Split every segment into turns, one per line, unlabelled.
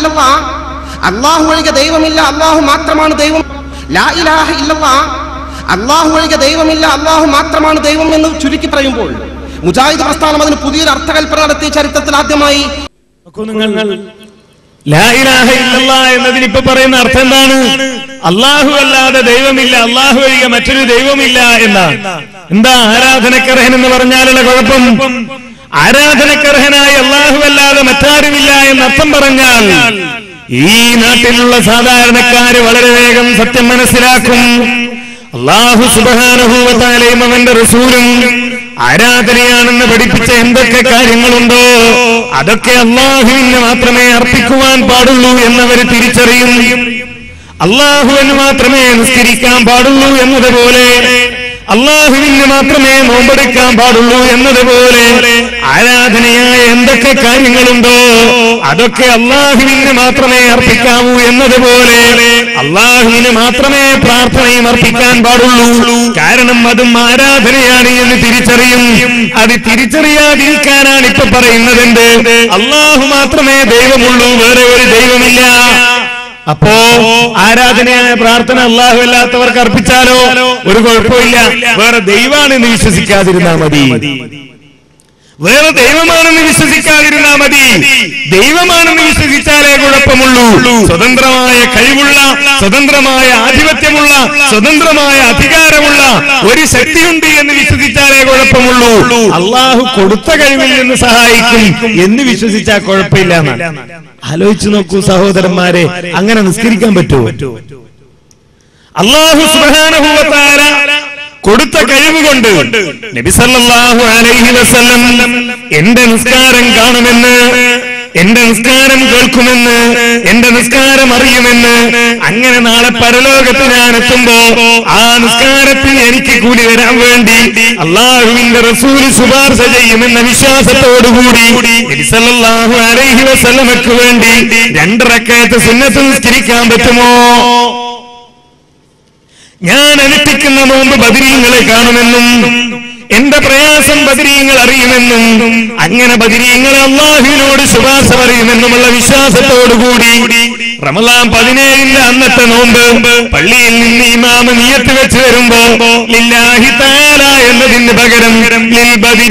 ഇല്ലല്ലാഹ്, അല്ലാഹു ഒഴികെ ദൈവമില്ല, അല്ലാഹു മാത്രമാണ് ദൈവം. ലാ ഇലാഹ ഇല്ലല്ലാഹ്, അല്ലാഹു ഒഴികെ ദൈവമില്ല, അല്ലാഹു മാത്രമാണ് ദൈവം എന്ന് ചുരുക്കി പറയുമ്പോൾ മുജാഹിദ് പ്രസ്ഥാനം അതിന് പുതിയൊരു അർത്ഥകൽപ്പന നടത്തിയ ചരിത്രത്തിൽ ആദ്യമായി.
ലാ ഇലാഹ ഇല്ലല്ലാഹ് എന്നതിന് ഇപ്പൊ പറയുന്ന അർത്ഥം എന്താണ്? അല്ലാഹു അല്ലാതെ ദൈവമില്ല, അല്ലാഹു ഒഴികെ മറ്റൊരു ദൈവമില്ല എന്നാണ്. എന്താ ആരാധനക്കർഹൻ എന്ന് പറഞ്ഞാലുള്ള കുഴപ്പം? ആരാധനക്കർഹനായി അല്ലാഹു അല്ലാതെ മറ്റാരുമില്ല എന്നർത്ഥം പറഞ്ഞാൽ ഈ നാട്ടിലുള്ള സാധാരണക്കാര് വളരെ വേഗം സത്യം മനസ്സിലാക്കും. അല്ലാഹു സുബ്ഹാനഹു വ തആലയും അവന്റെ റസൂലും ആരാധനയാണെന്ന് പഠിപ്പിച്ച എന്തൊക്കെ കാര്യങ്ങളുണ്ടോ അതൊക്കെ അല്ലാഹുവിന് മാത്രമേ അർപ്പിക്കുവാൻ പാടുള്ളൂ എന്നവര് തിരിച്ചറിയും. അല്ലാഹുവിന് മാത്രമേ നിസ്കരിക്കാൻ പാടുള്ളൂ എന്നതുപോലെ, അല്ലാഹുവിന് മാത്രമേ നോമ്പെടുക്കാൻ പാടുള്ളൂ എന്നതുപോലെ ആരാധനയായ എന്തൊക്കെ കാര്യങ്ങളുണ്ടോ അതൊക്കെ അല്ലാഹുവിന് മാത്രമേ അർപ്പിക്കാവൂ എന്നതുപോലെ അല്ലാഹുവിന് മാത്രമേ പ്രാർത്ഥനയും അർപ്പിക്കാൻ പാടുള്ളൂ. കാരണം അതും ആരാധനയാണ് എന്ന് തിരിച്ചറിയും. അത് തിരിച്ചറിയാതിരിക്കാനാണ് ഇപ്പൊ പറയുന്നതെന്ത്? അല്ലാഹു മാത്രമേ ദൈവമുള്ളൂ, വേറെ ഒരു ദൈവമില്ല. അപ്പോ ആരാധനയായ പ്രാർത്ഥന അല്ലാഹു അല്ലാത്തവർക്ക് അർപ്പിച്ചാലോ ഒരു കുഴപ്പമില്ല, വേറെ ദൈവമാണെന്ന് വിശ്വസിക്കാതിരുന്നാ മതി. വേറെ ദൈവമാണെന്ന് വിശ്വസിക്കാതിരുന്നാ മതി. ദൈവമാണെന്ന് വിശ്വസിച്ചാലേ കുഴപ്പമുള്ളൂ. സ്വതന്ത്രമായ കഴിവുള്ള, സ്വതന്ത്രമായ ആധിപത്യമുള്ള, സ്വതന്ത്രമായ അധികാരമുള്ള ഒരു ശക്തിയുണ്ട് എന്ന് വിശ്വസിച്ചാലേ കുഴപ്പമുള്ളൂ. അള്ളാഹു കൊടുത്ത കഴിവിൽ നിന്ന് സഹായിക്കും എന്ന് വിശ്വസിച്ചാൽ കുഴപ്പമില്ല. ആലോചിച്ചു നോക്കൂ സഹോദരന്മാരെ, അങ്ങനെ നിസ്കരിക്കാൻ പറ്റുമോ? അല്ലാഹു സുബ്ഹാനഹു വ തആല കൊടുത്ത കഴിവ് കൊണ്ട് നബി സല്ലല്ലാഹു അലൈഹി വസല്ലം എന്റെ നിസ്കാരം കാണുമെന്ന്, എന്റെ നിസ്കാരം കേൾക്കുമെന്ന്, എന്റെ നിസ്കാരം അറിയുമെന്ന്, അങ്ങനെ നാളെ പരലോകത്ത് ഞാൻ എത്തുമ്പോ ആ നിസ്കാരത്തിൽ എനിക്ക് കൂലി വരാൻ വേണ്ടി അല്ലാഹുവിന്റെ റസൂൽ ശുപാർശ ചെയ്യുമെന്ന വിശ്വാസത്തോടുകൂടി നബി സല്ലല്ലാഹു അലൈഹി വസല്ലമക്ക് വേണ്ടി 2 റക്അത്ത് സുന്നത്ത് നിസ്കരിക്കാൻ പറ്റുമോ? ഞാൻ അനുഷ്ഠിക്കുന്ന നോമ്പ് ബദരീങ്ങളെ കാണുമെന്നും എന്റെ പ്രയാസം ബദരീങ്ങൾ അറിയുമെന്നും അങ്ങനെ ബദരീങ്ങൾ അല്ലാഹുവിനോട് ശുപാർശ പറയുമെന്നുമുള്ള വിശ്വാസത്തോടുകൂടി റമളാൻ 17 അന്നത്തെ നോമ്പ് പള്ളിയിൽ നിന്ന് ഇമാമ നിയത്ത് വെച്ച് വരുമ്പോ ലില്ലാഹി തആല എന്നതിന് പകരം ലിൽ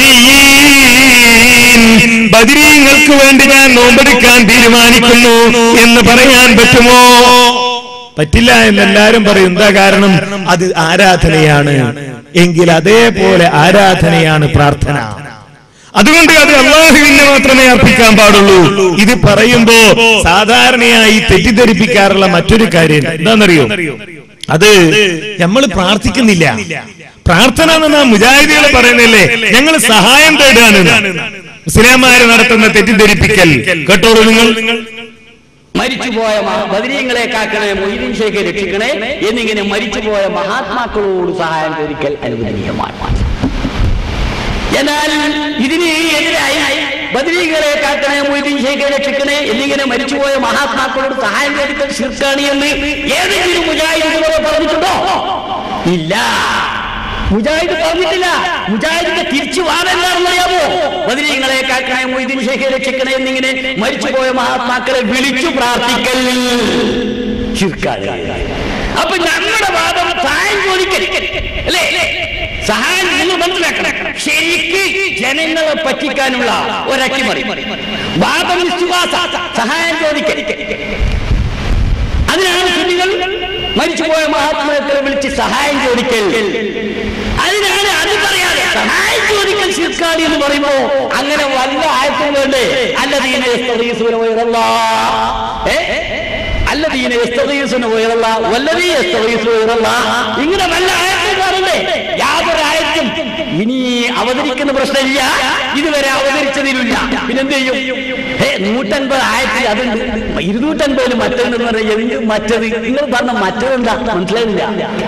ബദരീൻ, ബദരീങ്ങൾക്ക് വേണ്ടി ഞാൻ നോമ്പെടുക്കാൻ തീരുമാനിക്കുന്നു എന്ന് പറയാൻ പറ്റുമോ? പറ്റില്ല എന്നെല്ലാരും പറയും. എന്താ കാരണം? അത് ആരാധനയാണ്. എങ്കിൽ അതേപോലെ ആരാധനയാണ് പ്രാർത്ഥന. അതുകൊണ്ട് അത് അല്ലാഹുവിന് മാത്രമേ അർപ്പിക്കാൻ പാടുള്ളൂ. ഇത് പറയുമ്പോ സാധാരണയായി തെറ്റിദ്ധരിപ്പിക്കാറുള്ള മറ്റൊരു കാര്യം എന്താണെന്നറിയോ? അത് നമ്മൾ പ്രാർത്ഥിക്കുന്നില്ല. പ്രാർത്ഥന എന്നാ മുജാഹിദുകൾ പറയുന്നില്ലേ, ഞങ്ങൾ സഹായം തേടുകയാണ്. മുസ്ലിംമാര് നടത്തുന്ന തെറ്റിദ്ധരിപ്പിക്കൽ കേട്ടോളൂ നിങ്ങൾ.
മരിച്ചുപോയ ബദരീങ്ങളെ കാക്കണേ, മൊയ്തീൻ ഷേഖെ രക്ഷിക്കണേ എന്നിങ്ങനെ മരിച്ചുപോയ മഹാത്മാക്കളോട് സഹായം ചോദിക്കൽ അനുവദനീയമാണ്. എന്നാൽ ഇതിന് എതിരായി ബദരീങ്ങളെ കാക്കണേ, മൊയ്തീൻ ഷേഖെ രക്ഷിക്കണേ എന്നിങ്ങനെ മരിച്ചുപോയ മഹാത്മാക്കളോട് സഹായം ചോദിക്കൽ ശിർക്കാണ് എന്ന് ഏതെങ്കിലും മുജാഹിദുകളെ പറഞ്ഞിട്ടുണ്ടോ? ഇല്ല, മുജാഹിദ് പറഞ്ഞിട്ടില്ല. മുജാഹിദിന്റെ തിരിച്ചു വാദെന്താണെന്നറിയാമോ? ബദരീങ്ങളെ കാക്കണേ, മൊയ്തീൻ ഷേഖെ രക്ഷിക്കണേ എന്നിങ്ങനെ മരിച്ചുപോയ മഹാത്മാക്കളെ വിളിച്ചു പ്രാർത്ഥിക്കൽ ശിർക്കാണ്. അപ്പൊ നമ്മുടെ വാദം സഹായം ചോദിക്കൽ അല്ലേ? സഹായം നിങ്ങൾ മനസ്സിലാക്കണം. ശരിക്ക് ജനങ്ങളെ പറ്റിക്കാനുള്ള ഒരട്ടിമറി വാദം, വിശ്വാസ സഹായം ചോദിക്കൽ. അതിനാണ് സുന്നികൾ മരിച്ചുപോയ മഹാത്മാക്കളെ വിളിച്ച് സഹായം ചോദിക്കൽ. അതിനാണ് അത് പറയാതെ സഹായം ചോദിക്കൽ ശിർക്കാണ് എന്ന് പറയുമ്പോ അങ്ങനെ വല്ല ആയത്തും വേണ്ടേ? അല്ലദീന യസ്തഗീസുന വയറല്ലാഹ്, അല്ലദീന യസ്തഗീസുന വയറല്ലാഹ് വല്ലദീ യസ്തഗീസുന വയറല്ലാഹ്, ഇങ്ങനെ വല്ല ആയത്തും കാണണ്ടേ? യാതൊരു ആയത്തും ഇനി അവതരിക്കുന്ന പ്രശ്നമില്ല, ഇതുവരെ അവതരിച്ചതിലില്ല. പിന്നെന്ത് ചെയ്യും? 150 ആയത്തിൽ അതുണ്ട്, 250 മറ്റൊന്ന് പറയുന്നത് മറ്റത്. നിങ്ങൾ പറഞ്ഞ മറ്റതെന്താ മനസ്സിലായില്ല.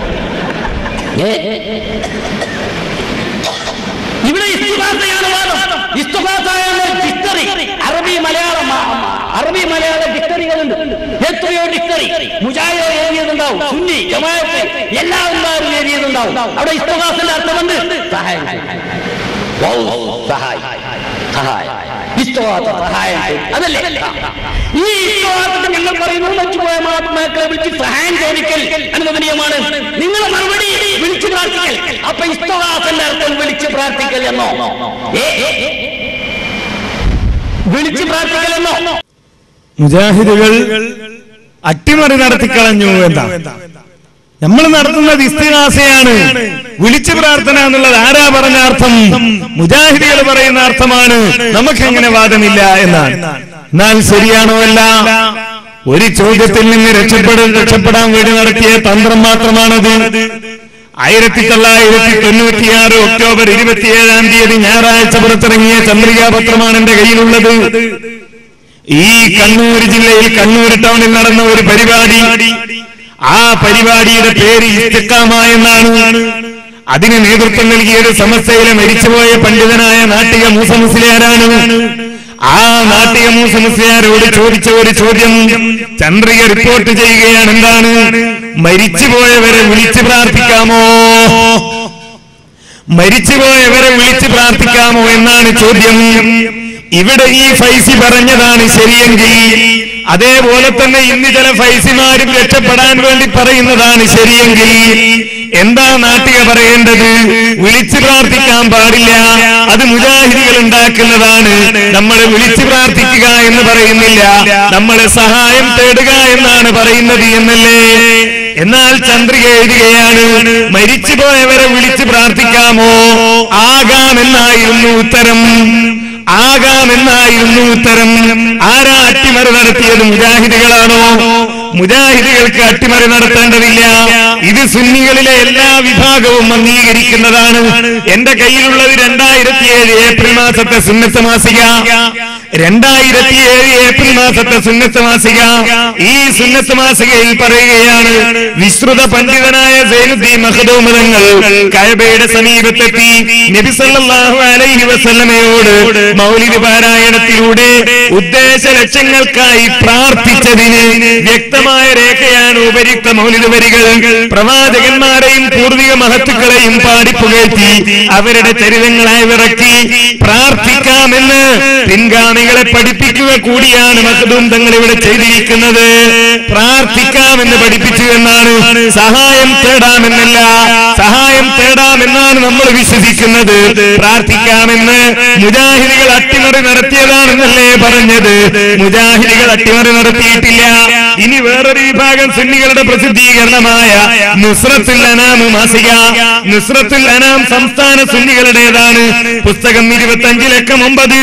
ഇവിടെ ഇസ്തിഗാസയാണ് വാദം. ഇസ്തിഗാസയാണ് ഡിക്ഷണറി, അറബി മലയാള ഡിക്ഷണറികളുണ്ട്. എത്രയോ ഡിക്ഷണറി മുജാഹിദ് എഴുതിയതുണ്ടാവും, സുന്നി ജമാഅത്ത് എല്ലാവരും എഴുതിയതുണ്ടാവും. അവിടെ ഇസ്തിഗാസന്റെ അർത്ഥമുണ്ട് സഹായം, സഹായം, സഹായം, സഹായം. അതല്ലേ ഈ മഹാത്മാക്കളെ വിളിച്ച് സഹായം ചോദിക്കൽ അനുവദനീയമാണ്. നിങ്ങളെ മറുപടി വിളിച്ചു പ്രാർത്ഥിക്കൽ. അപ്പൊ ഇസ്തിഗാസന്റെ അർത്ഥം വിളിച്ചു പ്രാർത്ഥിക്കൽ എന്നോ? വിളിച്ചു പ്രാർത്ഥിക്കൽ എന്നോ?
മുജാഹിദുകൾ അട്ടിമറി നടത്തിക്കളഞ്ഞു എന്താ? നമ്മൾ നടത്തുന്നത് ഇസ്തിഗാസയാണ്. വിളിച്ചു പ്രാർത്ഥന എന്നുള്ളത് ആരാ പറഞ്ഞ അർത്ഥം? മുജാഹിദുകൾ പറയുന്ന അർത്ഥമാണ്. നമുക്കെങ്ങനെ വാദമില്ല എന്നാണ്. എന്നാൽ ശരിയാണോ? അല്ല. ഒരു ചോദ്യത്തിൽ നിന്ന് രക്ഷപ്പെടാൻ വേണ്ടി നടത്തിയ തന്ത്രം മാത്രമാണത്. 1996 ഒക്ടോബർ 27 ഞായറാഴ്ച പുറത്തിറങ്ങിയ ചന്ദ്രികാ പത്രമാണ് എന്റെ കയ്യിലുള്ളത്. ഈ കണ്ണൂർ ജില്ലയിൽ കണ്ണൂർ ടൗണിൽ നടന്ന ഒരു പരിപാടി, ആ പരിപാടിയുടെ പേര് ഇസ്തിഖാമ എന്നാണ്. അതിന് നേതൃത്വം നൽകിയത് സമസ്തയിലെ മരിച്ചുപോയ പണ്ഡിതനായ നാട്ടിക മൂസ മുസ്ലിയാരാണ്. ആ നാട്ടിക മൂസ മുസ്ലിയാരോട് ചോദിച്ച ഒരു ചോദ്യം ചന്ദ്രിക റിപ്പോർട്ട് ചെയ്യുകയാണ്. എന്താണ്? മരിച്ചുപോയവരെ വിളിച്ചു പ്രാർത്ഥിക്കാമോ? മരിച്ചുപോയവരെ വിളിച്ചു പ്രാർത്ഥിക്കാമോ എന്നാണ് ചോദ്യം. ഇവിടെ ഈ ഫൈസി പറഞ്ഞതാണ് ശരിയെങ്കിൽ, അതേപോലെ തന്നെ ഇന്ന് ചില ഫൈസിമാരും രക്ഷപ്പെടാൻ വേണ്ടി പറയുന്നതാണ് ശരിയെങ്കിൽ, എന്താ നാട്ടിക പറയേണ്ടത്? വിളിച്ചു പ്രാർത്ഥിക്കാൻ പാടില്ല, അത് മുജാഹിദുകൾ ഉണ്ടാക്കുന്നതാണ്. നമ്മൾ വിളിച്ചു പ്രാർത്ഥിക്കുക എന്ന് പറയുന്നില്ല, നമ്മൾ സഹായം തേടുക എന്നാണ് പറയുന്നത് എന്നല്ലേ? എന്നാൽ ചന്ദ്രിക എഴുതുകയാണ്, മരിച്ചുപോയവരെ വിളിച്ചു പ്രാർത്ഥിക്കാമോ? ആകാമെന്നായിരുന്നു ഉത്തരം. ആകാമെന്നായിരുന്നു ഉത്തരം. ആരാ അട്ടിമറി നടത്തിയത്? മുജാഹിദുകളാണോ? മുജാഹിദുകൾക്ക് അട്ടിമറി നടത്തേണ്ടതില്ല. ഇത് സുന്നികളിലെ എല്ലാ വിഭാഗവും അംഗീകരിക്കുന്നതാണ്. എന്റെ കയ്യിലുള്ളത് 2007 ഏപ്രിൽ മാസത്തെ സുന്നത്ത് മാസിക. 2007 ഏപ്രിൽ മാസത്തെ സുന്നത്ത് മാസിക. ഈ സുന്നത്ത് മാസികയിൽ പറയുകയാണ്, വിശ്രുത പണ്ഡിതനായ സൈനുദ്ദീൻ മഖ്ദൂം തങ്ങൾ കഅബയുടെ സമീപത്തെത്തി നബി സല്ലല്ലാഹു അലൈഹി വസല്ലമയോട് മൗലിദ് പാരായണത്തിലൂടെ ഉദ്ദേശ ലക്ഷ്യങ്ങൾക്കായി പ്രാർത്ഥിച്ചതിന് വ്യക്തമായ രേഖയാണ് ഉപരിക്ത മൗലിദ് വരികൾ. പ്രവാചകന്മാരെയും പൂർവിക മഹത്തുക്കളെയും പാടിപ്പുകഴ്ത്തി അവരുടെ ചരിതങ്ങളായി വിറക്കി പ്രാർത്ഥിക്കാമെന്ന് പിൻഗാമികളെ പഠിപ്പിക്കുക കൂടിയാണ് മഖ്ദൂം തങ്ങൾ ഇവിടെ ചെയ്തിരിക്കുന്നത്. പ്രാർത്ഥിക്കാമെന്ന് പഠിപ്പിച്ചു എന്നാണ്, സഹായം തേടാമെന്നല്ല. സഹായം തേടാമെന്നാണ് നമ്മൾ വിശ്വസിക്കുന്നത്. പ്രാർത്ഥിക്കാമെന്ന് മുജാഹിദുകൾ അട്ടിമറി നടത്തിയതാണെന്നല്ലേ പറഞ്ഞത്? മുജാഹിദുകൾ അട്ടിമറി നടത്തിയിട്ടില്ല. ഇനി വേറൊരു വിഭാഗം സുന്നികളുടെ പ്രസിദ്ധീകരണമായ നുസ്രത്തുൽ അനാം മാസിക. നുസ്രത്തുൽ അനാം സംസ്ഥാന സുന്നികളുടേതാണ്. പുസ്തകം 25 ലക്കം 9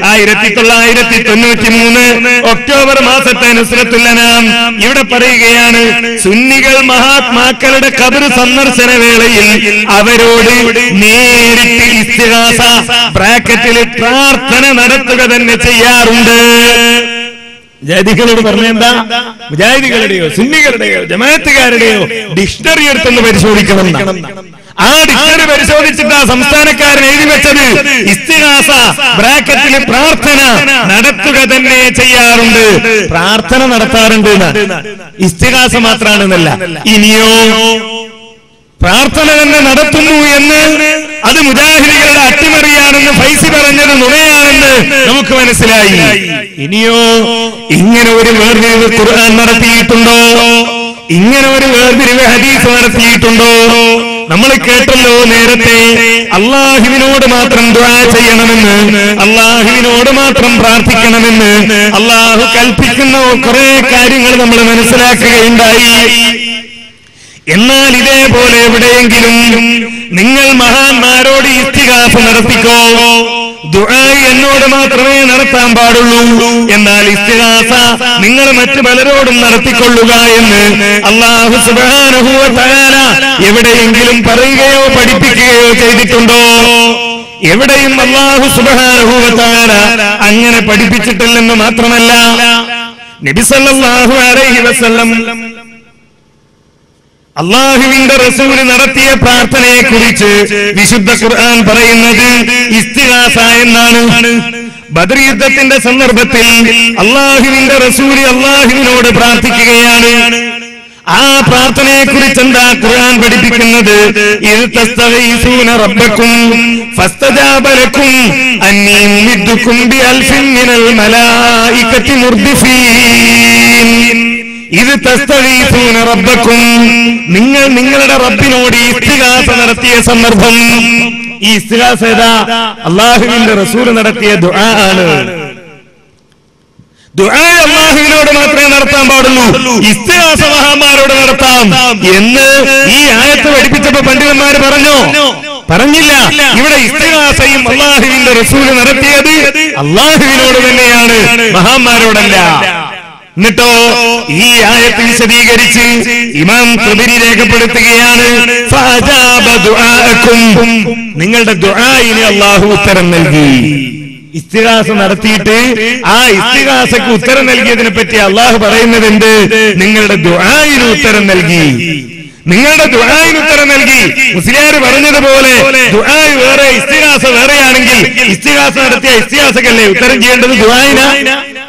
1993 ഒക്ടോബർ മാസത്തെ നുസ്രത്തുൽ അനാം. ഇവിടെ പറയുകയാണ്, സുന്നികൾ മഹാത്മാക്കളുടെ ഖബർ സന്ദർശന വേളയിൽ അവരോട് നേരിട്ട് ഇസ്തിഗാസ ബ്രാക്കറ്റിൽ പ്രാർത്ഥന നടത്തുക തന്നെ ചെയ്യാറുണ്ട്. മുജാഹിദികളോട് പറഞ്ഞെന്താ? മുജാഹിദികളുടെയോ സുന്നികളുടെയോ ജമാഅത്തുകാരുടെയോ ഡിക്ഷണറി എടുത്തൊന്ന് പരിശോധിക്കണം. ആ ഡിക്ഷണറി പരിശോധിച്ചിട്ട് ആ സംസ്ഥാനക്കാരൻ എഴുതി വെച്ചത് ഇസ്തിഗാസ ബ്രാക്കറ്റിൽ പ്രാർത്ഥന നടത്തുക തന്നെ ചെയ്യാറുണ്ട്. പ്രാർത്ഥന നടത്താറുണ്ട്. ഇസ്തിഗാസ മാത്രമാണെന്നല്ല. ഇനിയോ പ്രാർത്ഥന തന്നെ നടത്തുന്നു എന്ന് അത് മുജാഹിദികളുടെ അട്ടിമറിയാണെന്ന് ഫൈസി പറഞ്ഞത് നുണയാണെന്ന് നമുക്ക് മനസ്സിലായി. ഇനിയോ ഇങ്ങനെ ഒരു വേർതിരിവ് ഖുർആൻ നടത്തിയിട്ടുണ്ടോ? ഇങ്ങനെ ഒരു വേർതിരിവ് ഹദീസ് നടത്തിയിട്ടുണ്ടോ? നമ്മൾ കേട്ടല്ലോ നേരത്തെ, അള്ളാഹുവിനോട് മാത്രം ദുആ ചെയ്യണമെന്ന്, അള്ളാഹുവിനോട് മാത്രം പ്രാർത്ഥിക്കണമെന്ന് അള്ളാഹു കൽപ്പിക്കുന്ന കുറെ കാര്യങ്ങൾ നമ്മൾ മനസ്സിലാക്കുകയുണ്ടായി. എന്നാൽ ഇതേപോലെ എവിടെയെങ്കിലും നിങ്ങൾ മഹാന്മാരോട് ഇസ്തിഗാസ നടത്തിക്കോ, ദുആ എന്നോട് മാത്രമേ നടത്താൻ പാടുള്ളൂ, എന്നാൽ ഇസ്തിഗാസ നിങ്ങൾ മറ്റു പലരോടും നടത്തിക്കൊള്ളുക എന്ന് അല്ലാഹു സുബ്ഹാനഹു വ തആല എവിടെയെങ്കിലും പറയുകയോ പഠിപ്പിക്കുകയോ ചെയ്തിട്ടുണ്ടോ? എവിടെയും അല്ലാഹു സുബ്ഹാനഹു വ തആല അങ്ങനെ പഠിപ്പിച്ചിട്ടില്ലെന്ന് മാത്രമല്ല, നബി സല്ലല്ലാഹു അലൈഹി വസല്ലം അള്ളാഹുവിന്റെ റസൂൽ നടത്തിയ പ്രാർത്ഥനയെ കുറിച്ച് വിശുദ്ധ ഖുർആൻ പറയുന്നത് ഇസ്തിഗാസ എന്നാണ്. ബദർ യുദ്ധത്തിന്റെ സന്ദർഭത്തിൽ അള്ളാഹുവിന്റെ റസൂൽ അള്ളാഹുവിനോട് പ്രാർത്ഥിക്കുകയാണ്. ആ പ്രാർത്ഥനയെ കുറിച്ച് എന്താ ഖുർആൻ പഠിപ്പിക്കുന്നത്? ഇദ് തസ്തഗീസൂന റബ്ബക്കും ഫസ്തജാബ ലക്കും അന്നീ മുമിദ്ദുക്കും ബിഅൽഫിൻ മിനൽ മലായികതി മുർദിഫീൻ. ഇത് തസ്തഗീസൂന റബ്ബക്കും, നിങ്ങൾ നിങ്ങളുടെ റബ്ബിനോട് ഇസ്തിഗാസ നടത്തിയ സന്ദർഭം. ഈ ഇസ്തിഗാസ ഏതാ? അല്ലാഹുവിന്റെ റസൂൽ നടത്തിയ ദുആ ആണ്. ദുആ അല്ലാഹുവിനോട് മാത്രമേ നടത്താൻ പാടുള്ളൂ, ഇസ്തിഗാസ മഹാന്മാരോട് നടത്താം എന്ന് ഈ ആയത്ത് പഠിപ്പിച്ചപ്പോ പണ്ഡിതന്മാര് പറഞ്ഞില്ല. ഇവിടെ ഇസ്തിഗാസയും അല്ലാഹുവിന്റെ റസൂൽ നടത്തിയത് അല്ലാഹുവിനോട് തന്നെയാണ്, മഹാന്മാരോടല്ല. എന്നിട്ടോ ഈ ആയത്ത് വിശദീകരിച്ച് ഇമാം ത്വബരി രേഖപ്പെടുത്തുകയാണ്, ഫഅജാബ ദുആഅക്കും, നിങ്ങളുടെ ദുആഇന് അല്ലാഹു ഉത്തരം നൽകി. ഇസ്തിഗാസ നടത്തിയിട്ട് ആ ഇസ്തിഗാസക്ക് ഉത്തരം നൽകിയതിനെ പറ്റി അല്ലാഹു പറയുന്നത് എന്ത്? നിങ്ങളുടെ ദുആഇന് ഉത്തരം നൽകി, നിങ്ങളുടെ ദുആഇന് ഉത്തരം നൽകി. മുസ്ലിയാർ പറഞ്ഞതുപോലെ ദുആ വേറെ ഇസ്തിഗാസ വേറെയാണെങ്കിൽ ഇസ്തിഗാസ നടത്തിയ ഇസ്തിഗാസക്കല്ലേ ഉത്തരം ചെയ്യേണ്ടത് ദുആഇനാ?